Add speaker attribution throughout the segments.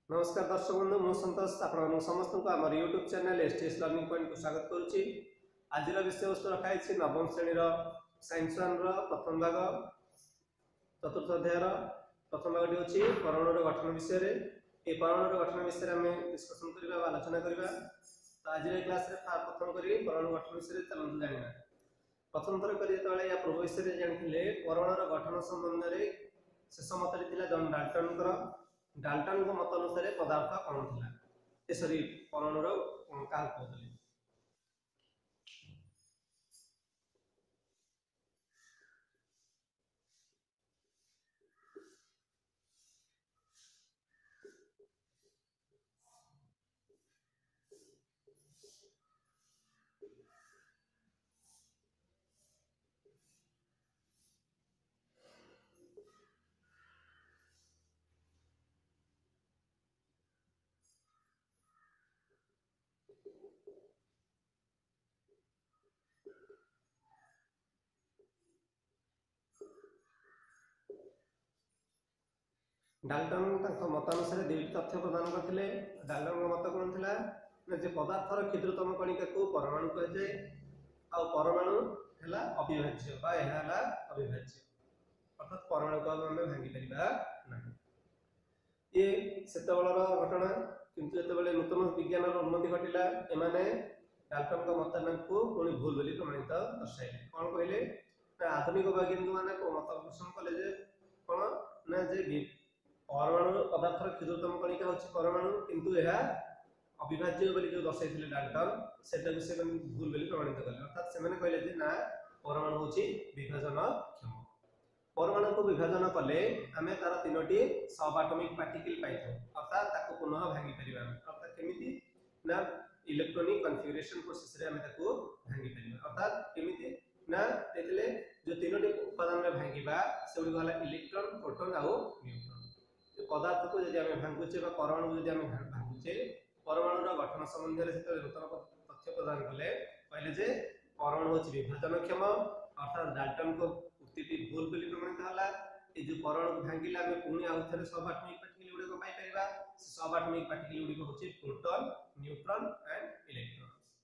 Speaker 1: नमस्कार दर्शक बंधु मु संतोष आपण समस्त को आम YouTube channel STS learning point को स्वागत करुच्ची। आज विषय वस्तु रखाई नवम श्रेणी साइंस वन प्रथम भाग चतुर्थ अध्याय प्रथम भाग हूँ परमाणु गठन विषय ये परमाणु गठन विषय आम डिस्कसन करवा आलोचना करवा। तो आज क्लास प्रथम कर परमाणु गठन विषय चलते जाना। प्रथम थर कर या पूर्व विषय जानी परमाणु गठन संबंध में शेष मत जन डाल्टन को मत अनुसार पदार्थ कौन था सरी परमाणु क्या कहते डाल्टन मत अनुसार दुईट तथ्य प्रदान करते। डाल्टन मत कौन था जे पदार्थर क्षुद्रतम कणिका को परमाणु कहुए आ परमाणु है अविभाज्य अविभाज्य अर्थात परमाणु को आम भांगी पार ये से घटना किंतु जो नूतन विज्ञान उन्नति घटला एमाने डाल्टन मतामत को पुणी भूल बोली प्रमाणित दर्शाइले। कौन कहले आधुनिक वैज्ञानिक मैंने मत पोषण कले कौन ना जे परमाणु पदार्थर क्षुद्रतम कणिका होची परमाणु किंतु यह अविभाज्य बोली जो दर्शाइले डाल्टन सेटा से भूल बोली प्रमाणित कले। अर्थात से कहले जे ना परमाणु होची विभाजनक्षम। परमाणु को विभाजन कले आमे तार तीनोटी सब एटॉमिक पार्टिकल पाइथो अर्थात ताको पुनः भांगी परिबा। अर्थात केमिति ना इलेक्ट्रॉनिक कॉन्फ़िगरेशन प्रोसेस रे आमे ताको भांगी परिबा। अर्थात केमिति ना देखले जो तीनोटी उपादान रे भांगीबा सेउडी गला इलेक्ट्रॉन प्रोटॉन आ न्यूट्रॉन। पदार्थ को यदि आमे भांगुचे बा परमाणु यदि आमे भांगुचे परमाणु गठन संबंध रे सेते नूतन तथ्य प्रदान कले कहले जे परमाणु होची विभाजनक्षम। अर्थात डाल्टन को उक्ति भूल बोली प्रमाणित होला। ए जो परमाणु को भांगिला आमे पुणी आउ थरे सब एटॉमिक पार्टिकल गुडी को पाई परिबा। सब एटॉमिक पार्टिकल गुडी को होची प्रोटॉन न्यूट्रॉन एंड इलेक्ट्रॉन।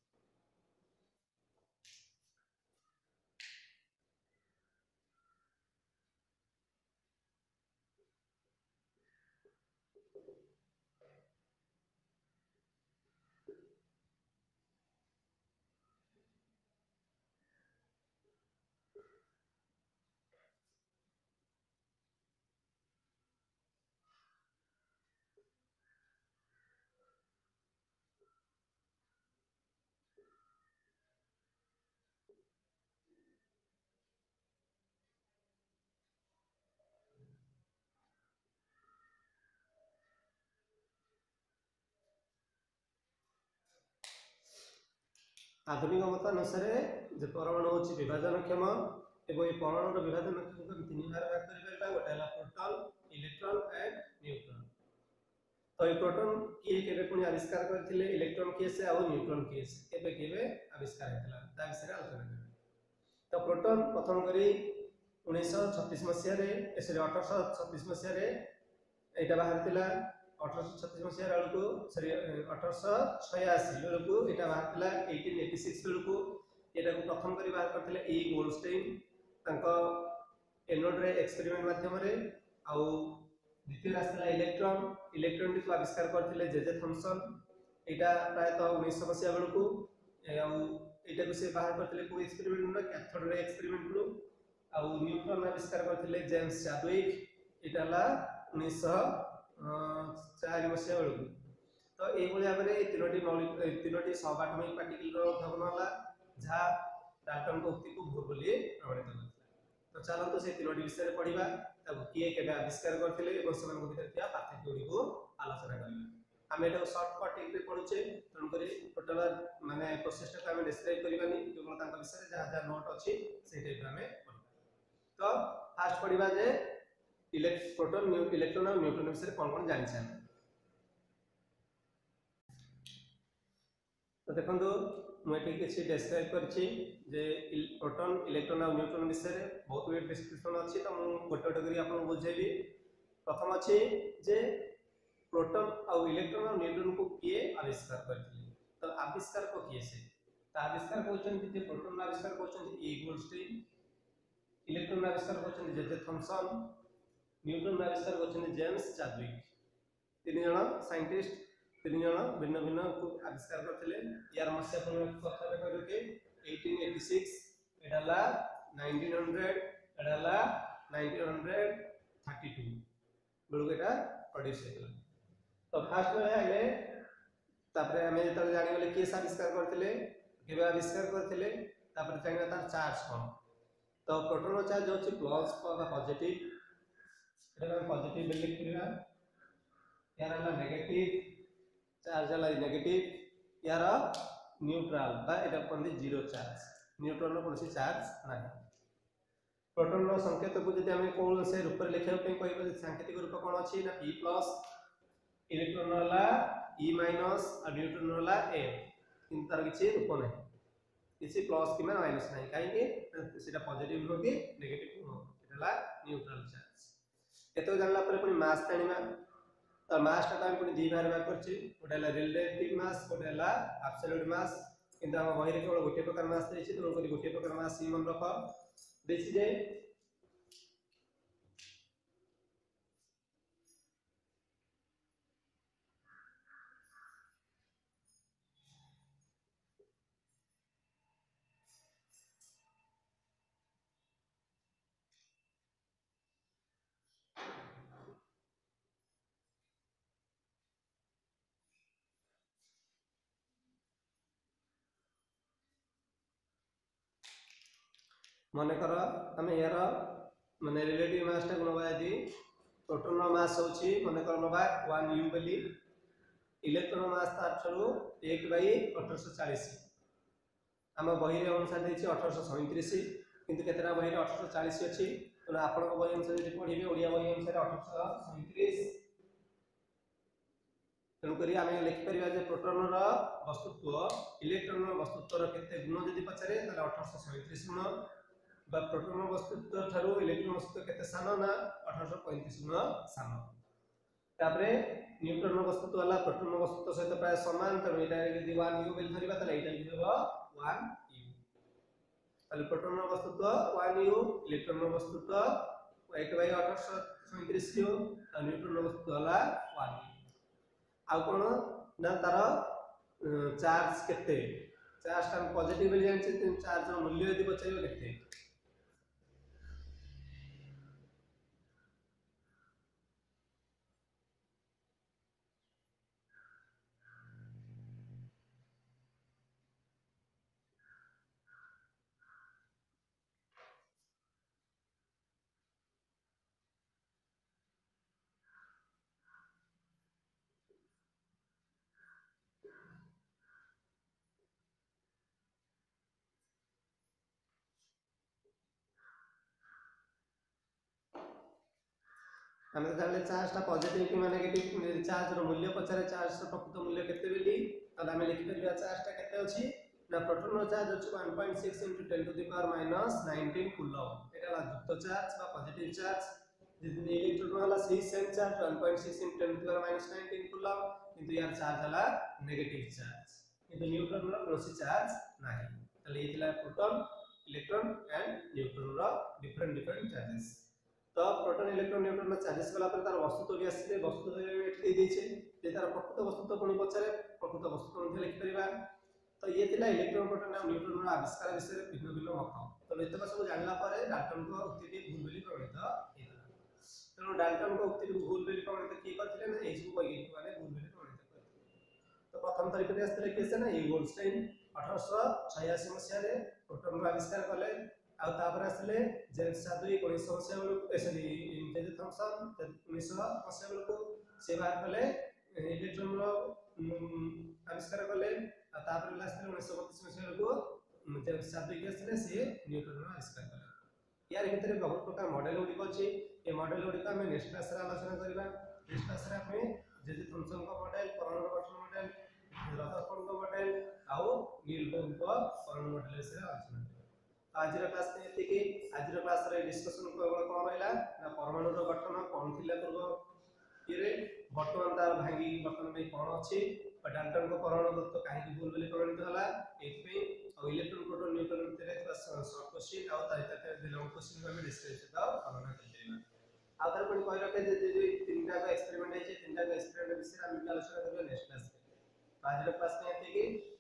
Speaker 1: आधुनिक मत अनुसार जे परमाणु होची विभाजनक्षम एवं ये परमाणु विभाजनक्षम को तीन भाग कर पाइबा। गोटे है प्रोटॉन इलेक्ट्रॉन एंड न्यूट्रॉन। तो ये प्रोटॉन किए केबे पुणी आविष्कार करथिले इलेक्ट्रॉन किए से आ न्यूट्रॉन किए से केबे केबे आविष्कार हेतला ता विषय आलोचना करबा। तो प्रोटॉन प्रथम करी 1936 मसिया रे 1836 मसिया रे एटा बाहर थिला। 1836 मसिया बेलू सॉरी 1886 बेलू यहाँ बाहर 1886 बेलू यहाँ प्रथम कर बाहर करते ई गोल्डस्टाइन एनोड रे एक्सपेरिमेंट माध्यम आउ द्वितीय आसला इलेक्ट्रॉन को आविष्कार करते जे थॉमसन। यहाँ प्रायतः 1900 मसिया बेलू यहाँ से बाहर करते को एक्सपेरिमेंट कैथोड रे एक्सपेरिमेंट रू आउ न्यूट्रॉन आविष्कार करते जेम्स चैडविक। यहाँ 1904 मसिया बेलू। तो ये भाव में तीनोटी सब एटॉमिक पार्टिकल उद्भावन होला जहाँ डाल्टन को उक्ति को भूल बोली प्रमाणित करथिला। तो चलंतु से तीनोटी विषय पढ़िबा तब किए केबे आविष्कार करथिले एवं सेमान भितर थिया पार्थक्य गुडी को आलोचना करिबा। हम एटा शॉर्टकट टिप रे पढुचे तन करी टोटल माने प्रोसेस टा हम डिस्क्राइब करबानी केवल तांका विषय जहाँ जहाँ नोट अछि से टाइप में पढिबा। तो फास्ट पढिबा जे प्रोटॉन इलेक्ट्रॉन और न्यूट्रॉन विषय कौन कौन जानि छन। तो देखंतु मुझे किसी डिस्क्राइब करछि जे प्रोटॉन इलेक्ट्रॉन और न्यूट्रॉन विषय बहुत गुड डिस्क्रिप्शन अछि। तो मु गोटे गोटे करी आपन बुझेबी। प्रथम अछि जे प्रोटॉन और इलेक्ट्रॉन और न्यूट्रॉन को किए आविष्कार करथिले तो आविष्कार को किए से तो आविष्कार कोचन जे प्रोटॉन आविष्कार कोचन ए गोल्डस्टीन इलेक्ट्रॉन आविष्कार कोचन जे थॉमसन न्यूट्रॉन आविष्कार कोचन जेम्स चैडविक तीन जण साइंटिस्ट तीन जण भिन्न भिन्न को आविष्कार करथिले यार मसिया पुनः कथा रे कहले कि 1886 एडाला 1900 एडाला 1932 बेलू एटा प्रोड्यूस हेला तो फास्ट में आइले तापरे हमें जतले जानि गले केस आविष्कार करथिले केबे आविष्कार करथिले तापरे जानि तार चार्ज कोन तो प्रोटॉन चार्ज होछि प्लस বা पॉजिटिव एटा हम पॉजिटिव बिल लिखिबा यार हला नेगेटिव चार्ज हला नेगेटिव यार न्यूट्रल बा एटा कोन जीरो चार्ज न्यूट्रॉन रो कोनसी चार्ज नाही प्रोटॉन रो संकेत को जदि हमें कोन से रूप रे लिखिबा पे कहबो सांकेतिक रूप कोन अछि ना p+ इलेक्ट्रॉन वाला e- और न्यूट्रॉन वाला n इन तार किछि रूप नै किछि प्लस कि माइनस नै काहे कि सेटा पॉजिटिव हो कि नेगेटिव हो एटाला न्यूट्रल चार्ज एतो जानला परे पुनी मास तानिमा तो मास ता हम पुनी दी भाग भाग करछि ओटाला रिलेटिव मास ओटाला एब्सोल्यूट मास किंतु हम बहिरे केवल गोटे प्रकार मास देछि तो कोइ गोटे प्रकार मास ही मन रख देछि जे मने कर हमें यार माने रिलेटिव मास टा नबा यदि प्रोटॉन रो मास होछि मने कर नबा 1 u बेली इलेक्ट्रॉन मास तार छरु 1/1840 हम बही रे अनुसार देछि 1837 किंतु केतरा बही रे 1840 अछि तो आपण को बही अनुसार यदि पढिबे ओडिया बही अनुसार 1837 तनु करी आमे लिखि परिबा जे प्रोटॉन रो वस्तुत्व इलेक्ट्रॉन रो वस्तुत्व रो केते गुण यदि पचारे ताले 1837 गुण बा प्रोटॉन वस्तुत्व थारु इलेक्ट्रॉन वस्तुत्व केते सानो ना 1835 गुण सानो तापरे न्यूट्रॉन वस्तुत्व वाला प्रोटॉन वस्तुत्व सहित प्राय समान तनु एटा यदि 1 u बेल धरिबा ताले एटा लिखबो 1 u ताले प्रोटॉन वस्तुत्व 1 u इलेक्ट्रॉन वस्तुत्व 1/1837 u और न्यूट्रॉन वस्तुत्व वाला 1 u आ कोन ना तार चार्ज केते चार्ज टा पॉजिटिव बेल जानछि चार्ज रो मूल्य यदि बचाइबो केते हम जानले चार्ज टा पॉजिटिव कि नेगेटिव चार्ज रो मूल्य पचारे चार्ज रो प्रकृत मूल्य केते बेली त हम लिखि परिबा चार्ज टा केते अछि ना प्रोटॉन रो चार्ज अछि 1.6 * 10 टू द पावर -19 कूलम एटा युक्त चार्ज बा पॉजिटिव चार्ज जितने इलेक्ट्रॉन वाला सही same charge 1.6 * 10 to the power -19 coulomb किंतु यार चार्ज वाला नेगेटिव चार्ज किंतु न्यूट्रॉन रो कोनसी चार्ज नाही तले इतला प्रोटॉन इलेक्ट्रॉन एंड न्यूट्रॉन रो डिफरेंट चार्जेस तो प्रोटॉन इलेक्ट्रॉन न्यूट्रॉन रो चार्जेस वाला पर तार वस्तुत्व भी आसीले वस्तुत्व एठी देछे जे तार प्रकृत वस्तुत्व कोनी पचारे प्रकृत वस्तुत्व मध्ये लिखि परिबा तो ये थिला इलेक्ट्रॉन प्रोटॉन और न्यूट्रॉन रो आविष्कार विषय भिन्न भिन्न मत तो एतबा सब जानला पारे डाल्टन को उक्ति भूल बोली प्रमाणित हेला तो डाल्टन को उक्ति भूल बोली प्रमाणित की करथिले ना एसु वैज्ञानिक माने भूल बोली प्रमाणित करथिले तो प्रथम तारिख रे आस्ते केसे ना ए गोल्डस्टाइन 1886 मसिया रे प्रोटॉन रो आविष्कार करले आ तापर आसले जेम्स चैडविक 1900 मसिया बेलू सॉरी जे थॉमसन 1900 मसिया बेलू से बाहर कले इलेक्ट्रॉन रो आविष्कार कले आ तापर आसले 1932 मसिया बेलू जेम्स चैडविक आसले से न्यूट्रॉन रो आविष्कार कले यार भितर बहुत प्रकार मॉडल गुडी अछि ए मॉडल गुडी को हम नेक्स्ट क्लास रे आलोचना करबा नेक्स्ट क्लास रे हम जे थॉमसन का मॉडल परमाणु गठन मॉडल रदरफोर्ड का मॉडल आउ नील बोह्र का परमाणु मॉडल से आलोचना आज क्लास में एतिकी आज क्लास रे डिस्कशन केवल कोन रहला ना परमाणु रो गठन कोन थिला पूर्व रे वर्तमान तार भांगी वर्तमान में कौन अच्छी डाल्टन को परमाणु तत्व कहीं भूल बोली प्रमाणित होला एथपे और इलेक्ट्रॉन प्रोटॉन न्यूट्रॉन भितर थोड़ा शॉर्ट क्वेश्चन और तारिका के लॉन्ग क्वेश्चन में डिस्कस होता गणना करबा आ तार कोन कहि रखे जे तीनटा का एक्सपेरिमेंट है तीनटा का एक्सपेरिमेंट विषय हम आलोचना करबा नेक्स्ट क्लास में आज क्लास में एति